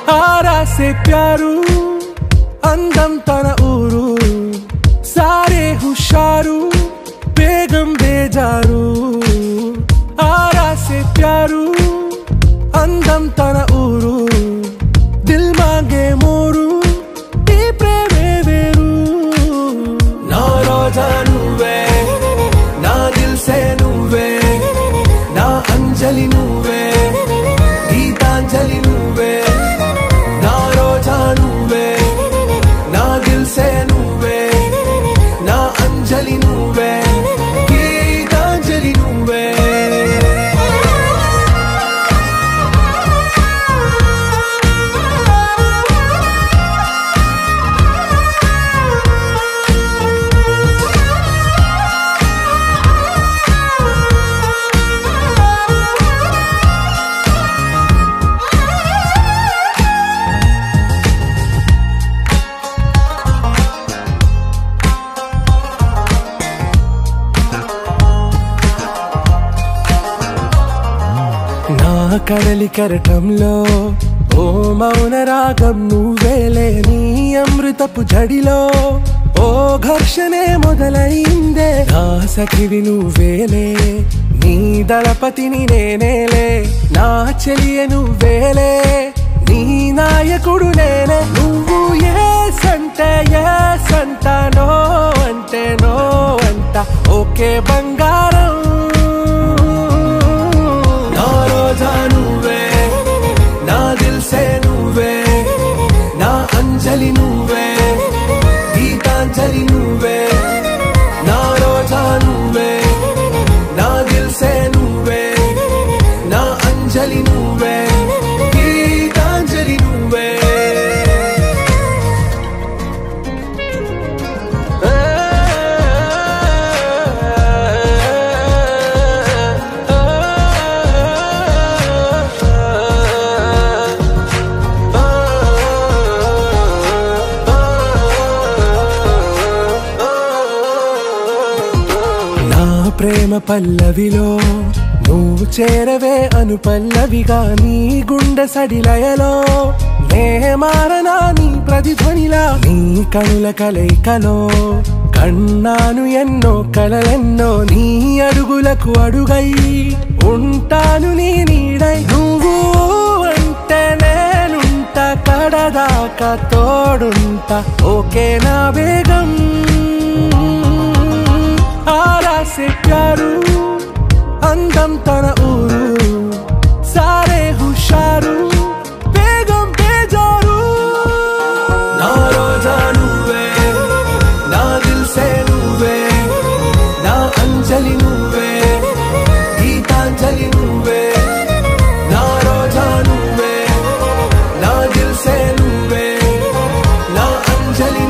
आरा से प्यारू అందం తన ఊరు సారే హుషారు బేగం బేజారు ఆరా సే ప్యారు అందం తన ఊరు దిల్ మాంగే మోరు ఈ ప్రేమే వేరు నా రోజా నువ్వే నా దిల్ సే నువ్వే నా అంజలి నువ్వే గీతాంజలి నువ్వే నా రోజా నువ్వే నా దిల్ సే నువ్వే నా అంజలి నువ్వే గీతాంజలి నువ్వే కడలి కరటంలో ఓ మౌన రాగం నువ్వేలే నీ అమృతపు జడిలో ఓ ఘర్షణే మొదలైందే నా సఖివి నువ్వేలే నీ దళపతిని నేనేలే నా చెలియ నువ్వేలే నీ నాయకుడు నేనే నువ్వు ఏ సంట నో అంటే నో అంట ఓకే బంగారం నువ్వే నా దిల్ సే నువ్వే నా అంజలి నువ్వే గీతాంజలి నువ్వే నా రోజా నువ్వే నా దిల్ సే నువ్వే నా అంజలి నువ్వే గీతాంజలి నువ్వే ప్రేమ పల్లవిలో నువ్వు చేరవే అను పల్లవిగా నీ గుండె సడిలయలో నే మారనా నీ ప్రతిధ్వనిలా నీ కనుల కలయికలో కన్నాను ఎన్నో కలలెన్నో నీ అడుగులకు అడుగై ఉంటాను నీ నీడై నువ్వు అంటే నేనుంట కడదాకా తోడుంటా ఓకే నా వేగం आरा से प्यारू అందం తన ఊరు సారే హుషారు బేగం బేజారు నా రోజా నువ్వే నా దిల్ సే నువ్వే నా అంజలి నువ్వే గీతాంజలి నువ్వే నా రోజా నువ్వే నా దిల్ సే నువ్వే నా అంజలి